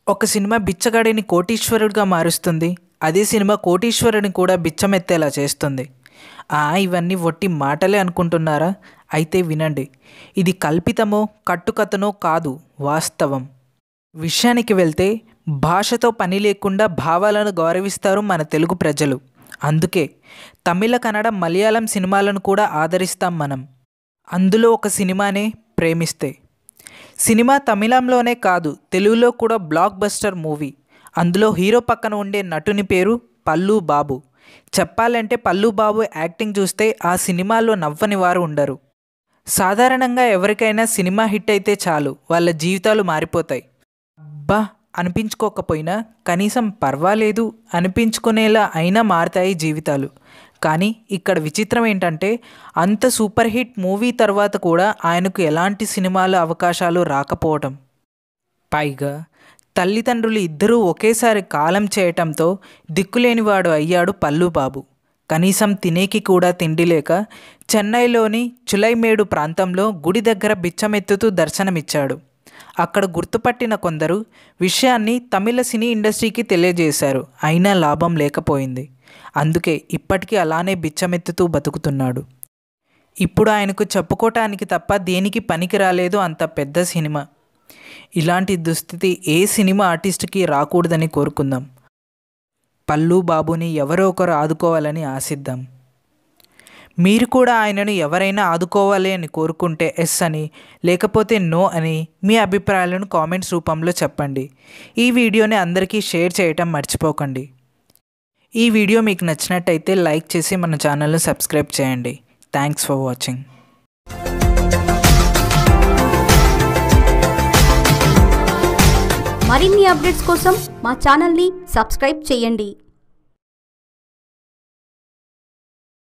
ఒక సినిమా బిచ్చగాడిని కోటీశ్వరుడిగా మారుస్తుంది. అదే సినిమా కోటీశ్వరుడిని కూడా బిచ్చమెత్తేలా చేస్తుంది. ఇవన్నీ వట్టి మాటలే అనుకుంటున్నారా? అయితే వినండి. ఇది కల్పితమో కట్టుకథనో కాదు, వాస్తవం. విషయానికి వెళ్తే భాషతో పని లేకుండా భావాలను గౌరవిస్తారు మన తెలుగు ప్రజలు. అందుకే తమిళ, కన్నడ, మలయాళం సినిమాలను కూడా ఆదరిస్తాం మనం. అందులో ఒక సినిమానే ప్రేమిస్తే. సినిమా తమిళంలోనే కాదు, తెలుగులో కూడా బ్లాక్ బస్టర్ మూవీ. అందులో హీరో పక్కన ఉండే నటుని పేరు పల్లు బాబు. చెప్పాలంటే పల్లు బాబు యాక్టింగ్ చూస్తే ఆ సినిమాలో నవ్వని వారు ఉండరు. సాధారణంగా ఎవరికైనా సినిమా హిట్ అయితే చాలు, వాళ్ళ జీవితాలు మారిపోతాయి. అబ్బా అనిపించుకోకపోయినా కనీసం పర్వాలేదు అనిపించుకునేలా అయినా మారుతాయి జీవితాలు. కానీ ఇక్కడ విచిత్రం ఏంటంటే, అంత సూపర్ హిట్ మూవీ తర్వాత కూడా ఆయనకు ఎలాంటి సినిమాల అవకాశాలు రాకపోవటం. పైగా తల్లిదండ్రులు ఇద్దరూ ఒకేసారి కాలం చేయటంతో దిక్కులేనివాడు అయ్యాడు పల్లు బాబు. కనీసం తినేకి కూడా తిండి లేక చెన్నైలోని చులైమేడు ప్రాంతంలో గుడి దగ్గర బిచ్చమెత్తుతూ దర్శనమిచ్చాడు. అక్కడ గుర్తుపట్టిన కొందరు విషయాన్ని తమిళ సినీ ఇండస్ట్రీకి తెలియజేశారు. అయినా లాభం లేకపోయింది. అందుకే ఇప్పటికీ అలానే బిచ్చమెత్తుతూ బతుకుతున్నాడు. ఇప్పుడు ఆయనకు చెప్పుకోవటానికి తప్ప దేనికి పనికి రాలేదు అంత పెద్ద సినిమా. ఇలాంటి దుస్థితి ఏ సినిమా ఆర్టిస్ట్కి రాకూడదని కోరుకుందాం. పల్లు బాబుని ఎవరో ఒకరు ఆదుకోవాలని ఆశిద్దాం. మీరు కూడా ఆయనను ఎవరైనా ఆదుకోవాలి అని కోరుకుంటే ఎస్ అని, లేకపోతే నో అని మీ అభిప్రాయాలను కామెంట్స్ రూపంలో చెప్పండి. ఈ వీడియోని అందరికీ షేర్ చేయటం మర్చిపోకండి. ఈ వీడియో మీకు నచ్చినట్టయితే లైక్ చేసి మన ఛానల్ను సబ్స్క్రైబ్ చేయండి. Thanks for watching. మరిన్ని అప్డేట్స్ కోసం మా ఛానల్ని సబ్స్క్రైబ్ చేయండి.